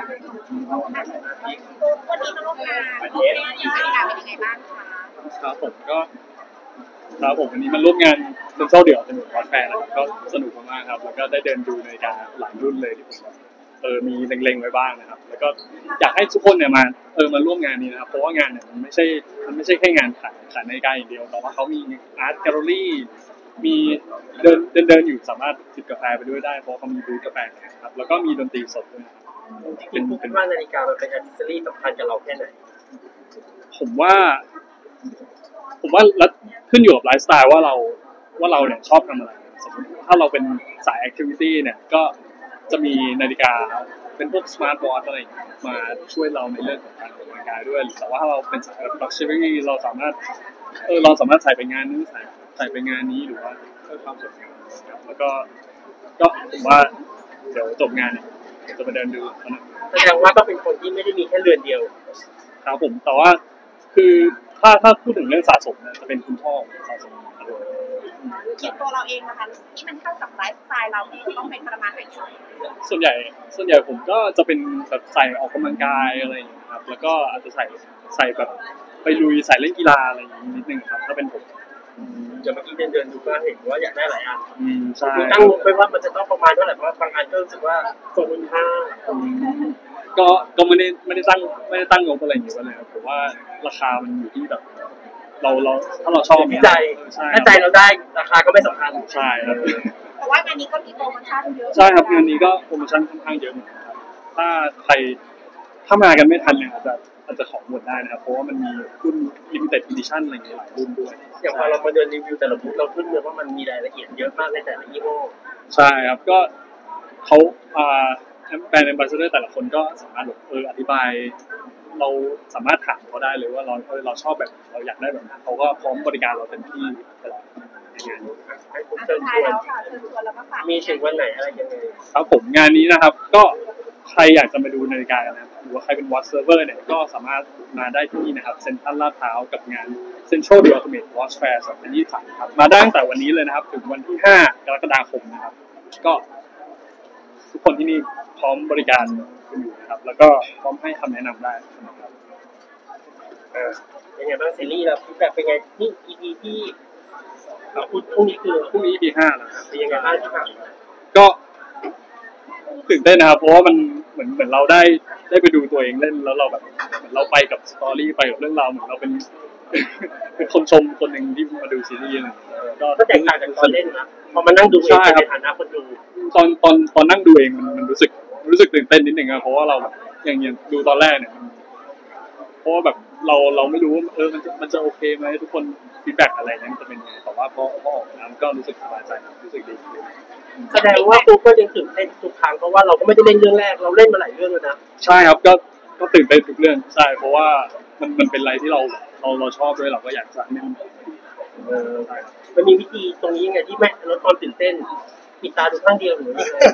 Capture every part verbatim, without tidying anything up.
วันนี้มาร่วมงานร่วมงานอยู่ในงานเป็นยังไงบ้างคะครับผมก็ครับผมวันนี้มาร่วมงานเซ็นทรัลเดี่ยวเป็นวอตแฟร์นะครับก็สนุกมากๆครับแล้วก็ได้เดินดูนาฬิกาหลายรุ่นเลยที่ผมเออมีเล็งๆไว้บ้างนะครับแล้วก็อยากให้ทุกคนเนี่ยมาเออมาร่วมงานนี้นะครับเพราะว่างานเนี่ยมันไม่ใช่มันไม่ใช่แค่งานขายขายนาฬิกาอย่างเดียวแต่ว่าเขามีอาร์ตแกลเลอรี่มีเดินเดินเดินอยู่สามารถจิบกาแฟไปด้วยได้เพราะเขามีบูธกาแฟนะครับแล้วก็มีดนตรีสดด้วยนะครับเป็นเป็นว่านาฬิกามันเป็นอัซเซอรี่สำคัญกับเราแค่ไหนผมว่าผมว่าแล้วขึ้นอยู่กับไลฟ์สไตล์ว่าเราว่าเราเนี่ยชอบทำอะไรสมมติถ้าเราเป็นสายแอคทิวิตี้เนี่ยก็จะมีนาฬิกาเป็นพวกสมาร์ทวอทช์อะไรมาช่วยเราในเรื่องของการออกกำลังกายด้วยแต่ว่าถ้าเราเป็นสายแบบลักชัวรี่เราสามารถเออเราสามารถใส่ไปงานนู้นใส่ใส่ไปงานนี้หรือว่าเพื่อความสวยงามแล้วก็ก็ผมว่าเดี๋ยวจบงานเนี่ยจะมาเดินดูนะแสดงว่าต้องเป็นคนที่ไม่ได้มีแค่เรือนเดียวครับผมแต่ว่าคือถ้าถ้าพูดถึงเรื่องสะสมเนี่ยจะเป็นคุณพ่อสะสมคิดตัวเราเองนะคะที่มันเข้ากับไลฟ์สไตล์เราต้องเป็นประมาณไหนส่วนใหญ่ส่วนใหญ่ผมก็จะเป็นแบบใส่ออกกำลังกายอะไรอย่างเงี้ยครับแล้วก็อาจจะใส่ใส่แบบไปลุยใส่เล่นกีฬาอะไรอย่างงี้นิดนึงครับถ้าเป็นผมจะเมื่อกี้เดินเดินดูก็เห็นว่าอยากได้หลายอันอืมใช่ตั้งงบไปว่ามันจะต้องประมาณเท่าไหร่เพราะบางอันก็รู้สึกว่าทรงคุณค่าก็ก็ไม่ได้ไม่ได้ตั้งไม่ได้ตั้งงบอะไรอย่างเงี้ยเลยครับผมว่าราคามันอยู่ที่แบบเราเราถ้าเราชอบใจถ้าใจเราได้ราคาก็ไม่สำคัญใช่ครับแต่ว่างานนี้ก็มีโปรโมชั่นเยอะใช่ครับงานนี้ก็โปรโมชั่นค่อนข้างเยอะเหมือนกันครับถ้าใครถ้ามากันไม่ทันเนี่ยอาจจะอาจจะของหมดได้นะครับเพราะว่ามันมีรุ่น limited edition อะไรอย่างเงี้ยหลายรุ่นด้วยอย่างพอเรามาเดินรีวิวแต่ละบูธเราขึ้นเลยว่ามันมีรายละเอียดเยอะมากในแต่ละยี่ห้อใช่ครับก็เขาอ่าแบรนด์แอมบาสเดอร์แต่ละคนก็สามารถเอออธิบายเราสามารถถามเขาได้เลยว่าเราเราชอบแบบเราอยากได้แบบนั้นเขาก็พร้อมบริการเราเต็มที่ตลอดในงานนี้ให้ผมเชิญชวนมีถึงวันไหนอะไรยังไงครับผมงานนี้นะครับก็ใครอยากจะมาดูนาฬิกานะครับหรือว่าใครเป็นวอทเซิร์ฟเวอร์เนี่ยก็สามารถมาได้ที่นี่นะครับเซ็นทรัลลาดพร้าวกับงาน Central The Ultimate Watch Fair สองพันยี่สิบสามครับมาได้ตั้งแต่วันนี้เลยนะครับถึงวันที่ห้ากรกฎาคมนะครับก็ทุกคนที่นี่พร้อมบริการอยู่นะครับแล้วก็พร้อมให้คำแนะนำได้นะครับเออเป็นไงบ้างซีรีส์เราแบบเป็นไงนี่ อี พี ที่พรุ่งนี้คือพรุ่งนี้ อี พี ห้าแล้วเป็นยังไงบ้างที่ผ่านก็ตื่นเต้นนะครับเพราะว่ามันเหมือนเหมือนเราได้ได้ไปดูตัวเองเล่นแล้วเราแบบเหมือนเราไปกับสตอรี่ไปกับเรื่องราวเหมือนเราเป็นเป็นคนชมคนหนึ่งที่มาดูซีรีส์ก็แตกต่างจากตอนเล่นนะพอมานั่งดูเองในฐานะคนดูตอนตอนตอนนั่งดูเองมันรู้สึกรู้สึกตื่นเต้นนิดนึงอะเพราะว่าเราแบบอย่างอย่างดูตอนแรกเนี่ยเพราะว่าแบบเราเราไม่รู้ว่าเออมันจะมันจะโอเคไหมทุกคนฟีดแบ็กอะไรนั้นจะเป็นยังไงแต่ว่าพอพอออกมาก็รู้สึกสบายใจรู้สึกดีแสดงว่าปุ๊บก็ยังตื่นเต้นทุกครั้งเพราะว่าเราก็ไม่ได้เล่นเรื่องแรกเราเล่นมาหลายเรื่องแล้วนะใช่ครับก็ก็ตื่นเต้นทุกเรื่องใช่เพราะว่ามันมันเป็นอะไรที่เราเราเราชอบด้วยเราก็อยากจะเล่นเออมันมีวิธีตรงนี้ยังไงที่ไม่ลดความตื่นเต้นปิดตาดูข้างเดียวหรือยังไง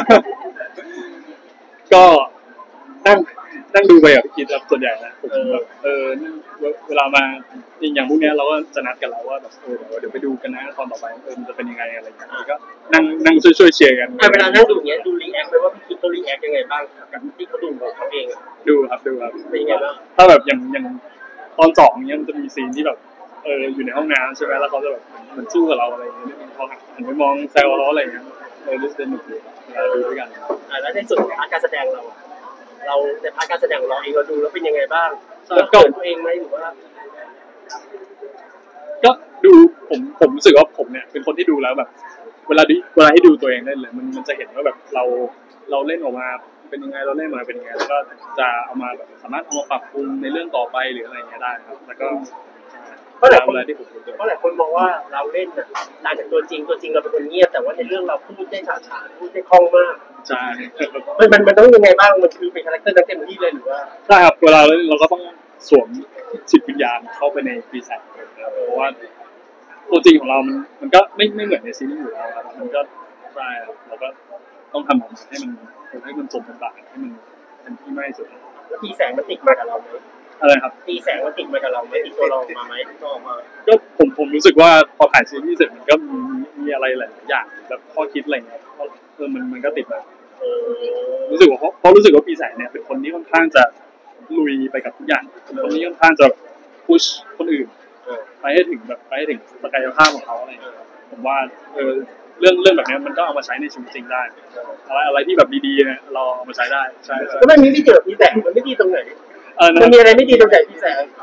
ก็นั่งนั่งดูไปกับพี่คิดครับส่วนใหญ่นะผมแบบเออเวลามาอย่างพวกนี้เราก็จะนัดกันแล้วว่าแบบเออเดี๋ยวไปดูกันนะตอนต่อไปเออมันจะเป็นยังไงอะไรอย่างเงี้ยก็นั่งนั่งช่วยๆเชียร์กันเวลานั่งดูอย่างเงี้ยดูรีแอคไปว่าพี่คิดเขารีแอคยังไงบ้างกับที่เขาดูของเขาเองดูครับดูครับเป็นยังไงบ้างถ้าแบบอย่างอย่างตอนสองเงี้ยมันจะมีซีนที่แบบเอออยู่ในห้องน้ำใช่ไหมแล้วเขาจะแบบเหมือนสู้กับเราอะไรอย่างเงี้ยเขาหันไปมองแซวเราอะไรอย่างเงี้ยเออรู้สึกสนุกดีดูด้วยกันอ่าแล้วในส่วนของการแสดงเราเราในพาร์ทการแสดงเราเองเราดูแล้วเป็นยังไงบ้างแล้วก็ตัวเองไหมหรือว่าก็ดูผมผมรู้สึกว่าผมเนี่ยเป็นคนที่ดูแล้วแบบเวลาดิเวลาให้ดูตัวเองเล่นเลยมันมันจะเห็นว่าแบบเราเราเล่นออกมาเป็นยังไงเราเล่นมาเป็นยังไงแล้วก็จะเอามาแบบสามารถเอามาปรับปรุงในเรื่องต่อไปหรืออะไรอย่างเงี้ยได้ครับแล้วก็เพราะหลายคนเพราะหลายคนมองว่าเราเล่นน่ะต่างจากตัวจริงตัวจริงเราเป็นคนเงียบแต่ว่าในเรื่องเราพูดได้ฉาฉานพูดได้คล่องมากใช่มันมันมันต้องยังไงบ้างมันคือเป็นคาแรคเตอร์นั้นเต็มที่เลยหรือว่าใช่ครับเวลาเราเล่นเราก็ต้องสวมจิตวิญญาณเข้าไปในปีศาจเพราะว่าตัวจริงของเรามันมันก็ไม่ไม่เหมือนในซีรีส์อยู่แล้วครับมันก็ใช่เราก็ต้องทำออกมาให้มันให้มันสมบทบาทให้มันเป็นที่ไม่สุดแล้วตีแสงมันติดมากับเราไหมอะไรครับตีแสงมันติดมากับเราไหมติดตัวเรามาไหมก็ออกมาก็ผมผมรู้สึกว่าพอถ่ายซีรีส์เสร็จมันก็มีมีอะไรหลายอย่างแบบข้อคิดอะไรเงี้ยเออมันมันก็ติดมาเออรู้สึกว่าเพราะเพราะรู้สึกว่าปีแสงเนี่ยเป็นคนที่ค่อนข้างจะลุยไปกับทุกอย่างเป็นคนที่ค่อนข้างจะพุชคนอื่นเออไปให้ถึงแบบไปให้ถึงศักยภาพของเขาอะไรอย่างเงี้ยผมว่าเออเรื่องเรื่องแบบเนี้ยมันก็เอามาใช้ในชีวิตจริงได้อะไรอะไรที่แบบดีๆเนี่ยเราเอามาใช้ได้ใช่ใช่แล้วมันมีไม่ดีกับพี่แสงมันไม่ดีตรงไหนเออมันมีอะไรไม่ดีตรงไหนพี่แสง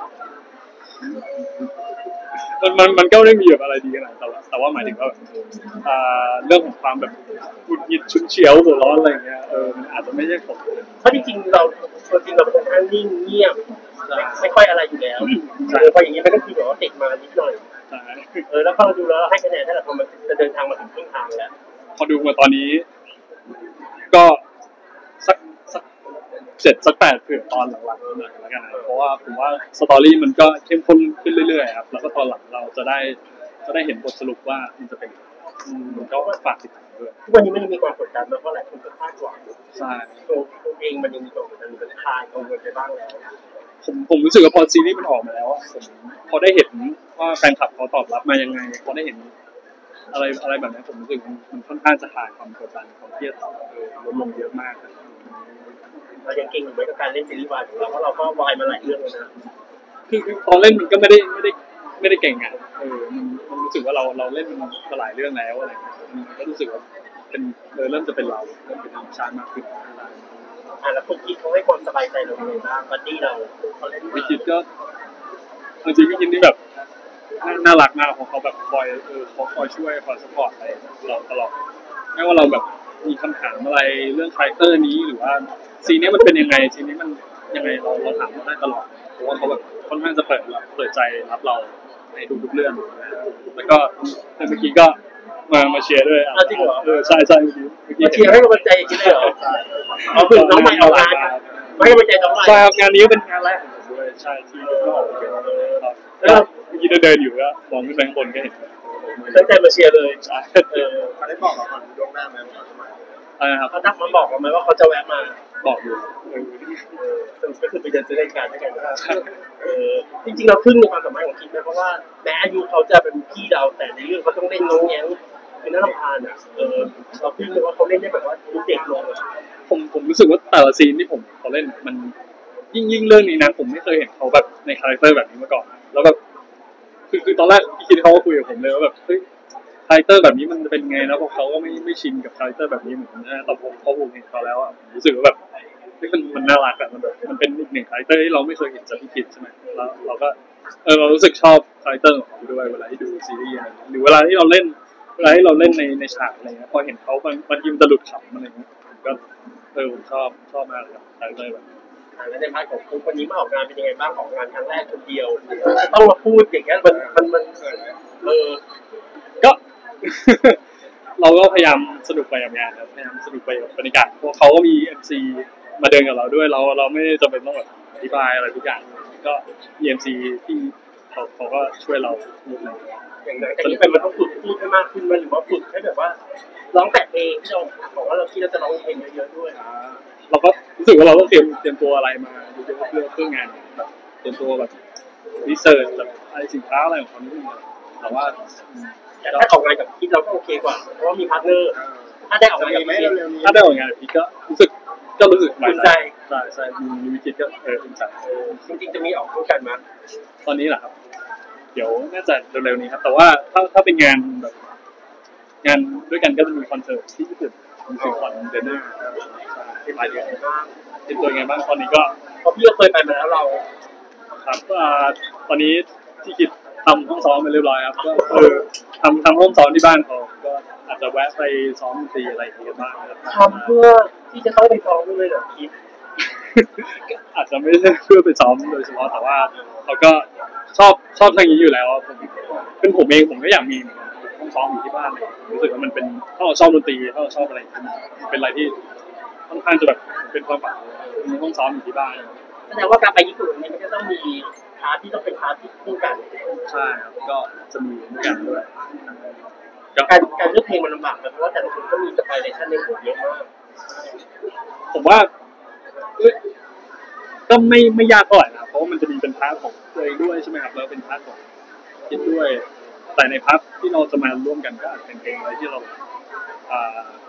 มันมันมันก็ไม่ได้มีแบบอะไรดีขนาดนั้นแต่ว่าแต่ว่าหมายถึงว่าแบบอ่าเรื่องของความแบบหงุดหงิดฉุนเฉียวหัวร้อนอะไรอย่างเงี้ยเออมันอาจจะไม่ใช่ผมเพราะจริงๆเราตัวจริงเราเป็นคนค่อนข้างนิ่งเงียบไม่ไม่ค่อยอะไรอยู่แล้วเออพออย่างนี้มันก็คือแบบว่าติดมานิดหน่อยใช่เออแล้วพอเราดูแล้วเราให้คะแนนถ้าเราพอมันจะเดินทางมาถึงครึ่งทางแล้วพอดูมาตอนนี้ ก็สักสักเจ็ดสักแปดเผื่อตอนหลังๆหน่อยแล้วกันนะเพราะว่าผมว่าสตอรี่มันก็เข้มข้นขึ้นเรื่อยๆครับแล้วก็ตอนหลังเราจะได้จะได้เห็นบทสรุปว่ามันจะเป็นอืมมันก็ฝากติดตามด้วยทุกวันนี้มันยังมีความกดดันมากเพราะหลายคนก็คาดหวังใช่ตัวตัวเองมันยังมีความกดดันมันคลายกังวลไปบ้างแล้วผมผมรู้สึกว่าพอซีรีส์มันออกมาแล้วอะผมพอได้เห็นว่าแฟนคลับเขาตอบรับมายังไงพอได้เห็นอะไรอะไรแบบนี้ผมรู้สึกมันมันค่อนข้างจะคลายความกดดันความเครียดเออลดลงเยอะมากครับเรายังเก่งอยู่ไหมกับการเล่นซีรีส์วายของเราเพราะเราก็วายมาหลายเรื่องแล้วนะคือคือตอนเล่นมันก็ไม่ได้ไม่ได้ไม่ได้เก่งอ่ะเออมันมันรู้สึกว่าเราเราเล่นมันมาหลายเรื่องแล้วอะไรเงี้ยมันก็รู้สึกว่าเป็นเออเริ่มจะเป็นเราเริ่มเป็นธรรมชาติมากขึ้นอ่ะแล้วคุณคิดเขาให้ความสบายใจเรายังไงบ้างบัดดี้เราเขาเล่นพี่คิดก็จริงๆพี่คิดนี่แบบน่าน่ารักมากเพราะเขาแบบคอยเออเขาคอยช่วยคอยสปอร์ตอะไรเราตลอดไม่ว่าเราแบบมีคำถามอะไรเรื่องคาแรคเตอร์นี้หรือว่าซีนนี้มันเป็นยังไงซีนนี้มันยังไงเราเราถามเขาได้ตลอดเพราะว่าเขาแบบค่อนข้างจะเปิดเปิดใจรับเราในทุกๆเรื่องแล้วก็เมื่อกี้ก็มามาเชียร์ด้วยอ่ะเออใช่ใช่เมื่อกี้เมื่อกี้มาเชียร์ให้กำลังใจอย่างนี้เลยเหรอเอาคือน้องใหม่ออกงานไม่ให้กำลังใจน้องใหม่ใช่ครับงานนี้ก็เป็นงานแรกของผมด้วยใช่ที่ก็ออกเป็นครับแล้วเมื่อกี้เดินอยู่ก็มองขึ้นไปข้างบนก็เห็นตั้งใจมาเชียร์เลยใช่เออเขาได้บอกเราก่อนล่วงหน้าไหมว่าเขาจะมาอะไรนะครับเขาทักมาบอกเราไหมว่าเขาจะแวะมาบอกอยู่เออเออสรุปก็คือไปเดินซื้อรายการด้วยกันนะเออจริงๆเราทึ่งในความสามารถของคิดนะเพราะว่าแม้อายุเขาจะเป็นพี่เราแต่ในเรื่องเขาต้องเล่นน้องแง้งคือน่ารำคาญอ่ะเออเราทึ่งเลยว่าเขาเล่นได้แบบว่าดูเด็กลงอ่ะผมผมรู้สึกว่าแต่ละซีนที่ผมเขาเล่นมันยิ่งยิ่งเรื่องนี้นะผมไม่เคยเห็นเขาแบบในคาแรคเตอร์แบบนี้มาก่อนแล้วแบบคือคือตอนแรกพี่คิดเขาก็คุยกับผมเลยว่าแบบเฮ้ยคาแรคเตอร์แบบนี้มันจะเป็นไงแล้วพอเขาก็ไม่ไม่ชินกับคาแรคเตอร์แบบนี้เหมือนกันนะแต่ผมพอผมเห็นเขาแล้วอ่ะผมรู้สึกว่าแบบเฮ้ยมันมันน่ารักอะมันแบบมันเป็นอีกหนึ่งคาแรคเตอร์ที่เราไม่เคยเห็นจากพี่คิดใช่ไหมแล้วเราก็เออเรารู้สึกชอบคาแรคเตอร์ของเขาด้วยเวลาที่ดูซีรีส์อะไรหรือเวลาที่เราเล่นเวลาที่เราเล่นในในฉากอะไรเงี้ยพอเห็นเขาบางบางทีมันจะหลุดขำอะไรเงี้ยผมก็เออผมชอบชอบมากเลยครับคาแรคเตอร์แบบนี้แล้วในพาร์ทของคุณคนนี้มาออกงานเป็นยังไงบ้างออกงานครั้งแรกคนเดียวต้องมาพูดอย่างเงี้ยมันมันมันเออก็ เราก็พยายามสนุกไปกับงานครับพยายามสนุกไปกับบรรยากาศเพราะเขาก็มี เอ็ม ซี มาเดินกับเราด้วยเราเราไม่จำเป็นต้องแบบอธิบายอะไรทุกอย่างก็มี เอ็ม ซี ที่เขาเขาก็ช่วยเราพูดอะไรอย่างไรแต่นี้ไปมันต้องฝึกพูดให้มากขึ้นมันหรือว่าฝึกให้แบบว่าร้องแต่เพลงที่เราบอกว่าเราคิดเราจะร้องเพลงเยอะๆด้วยอ่าเราก็รู้สึกว่าเราต้องเตรียมเตรียมตัวอะไรมาเยอะๆเพื่อเพื่องานแบบเตรียมตัวแบบรีเสิร์ชแบบอะไรสินค้าอะไรของเขานิดนึงแต่ว่าแต่ถ้าออกงานกับคิดเราก็โอเคกว่าเพราะว่ามีพาร์ทเนอร์ถ้าได้ออกงานกับไม่คิดเร็วๆนี้ถ้าได้ออกงานแบบนี้ก็รู้สึกก็รู้สึกภูมิใจใช่ใช่มีมีวิจิตก็เออภูมิใจเออจริงๆจะมีออกคู่กันมาตอนนี้แหละครับ เดี๋ยวน่าจะเร็วๆนี้ครับ แต่ว่าถ้าถ้าเป็นงานแบบงานด้วยกันก็จะมีคอนเสิร์ตที่ญี่ปุ่นมีสิงคอนเดือนหน้าที่ปลายเดือนเป็นตัวยังไงบ้างตอนนี้ก็เพราะพี่ก็เคยไปมาแล้วเราครับอ่าตอนนี้ที่คิดทำห้องซ้อมไปเรียบร้อยครับก็เออทำทำห้องซ้อมที่บ้านเขาก็อาจจะแวะไปซ้อมดนตรีอะไรอย่างเงี้ยบ้างครับทำเพื่อที่จะต้องไปซ้อมด้วยเหรอคิดอาจจะไม่ใช่เพื่อไปซ้อมโดยเฉพาะแต่ว่าเขาก็ชอบชอบทางนี้อยู่แล้วผมเป็นผมเองผมก็อยากมีห้องซ้อมอยู่ที่บ้านเลยรู้สึกว่ามันเป็นถ้าเราชอบดนตรีถ้าเราชอบอะไรอย่างเงี้ยมันเป็นอะไรที่ค่อนข้างจะแบบเป็นความฝันมีห้องซ้อมอยู่ที่บ้านแสดงว่าการไปญี่ปุ่นเนี่ยมันจะต้องมีพาร์ทที่ต้องเป็นพาร์ทที่คู่กันใช่ครับก็จะมีเหมือนกันด้วยการการเลือกเพลงมันลำบากนะเพราะว่าแต่ละคนก็มีสไตล์เลชั่นในหัวเยอะมากผมว่าเอ้ยก็ไม่ไม่ยากเท่าไหร่นะเพราะว่ามันจะมีเป็นพาร์ทของตัวเองด้วยใช่ไหมครับแล้วเป็นพาร์ทของคิดด้วย แต่ในพาร์ทที่เราจะมาร่วมกันก็อาจเป็นเพลงอะไรที่เราอ่า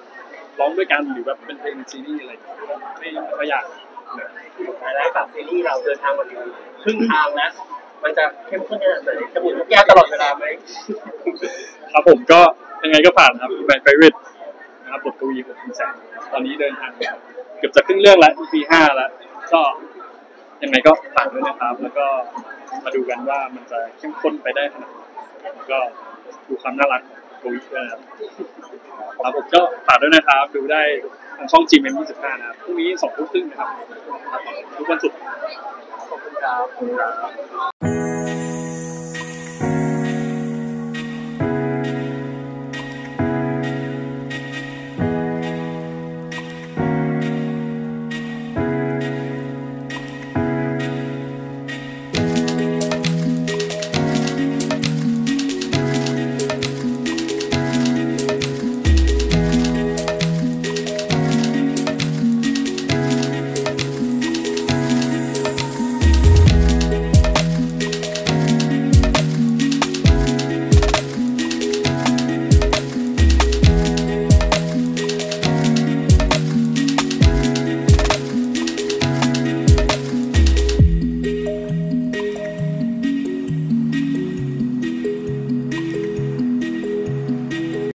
ร้องด้วยกันหรือแบบเป็นเพลงซีรีส์อะไรไม่ไม่ค่อยยากหลายๆกับซีรีส์เราเดินทางมาถึงครึ่งทางแล้วมันจะเข้มข้นขนาดไหนจะหมุนลูกแก้วตลอดเวลาไหมครับผมก็ยังไงก็ฝากนะครับ My Favorite นะครับบทกวีของคุณแสงตอนนี้เดินทางเกือบจะครึ่งเรื่องแล้ว อี พี ห้าแล้วก็ยังไงก็ฝากด้วยนะครับ แล้วก็มาดูกันว่ามันจะเข้มข้นไปได้ขนาดไหนแล้วก็ดูความน่ารักของกวีด้วยนะครับครับผมก็ฝากด้วยนะครับดูได้ทางช่อง จี เอ็ม ยี่สิบห้านะครับพรุ่งนี้สองทุ่มครึ่งนะครับทุกวันศุกร์ขอบคุณครับ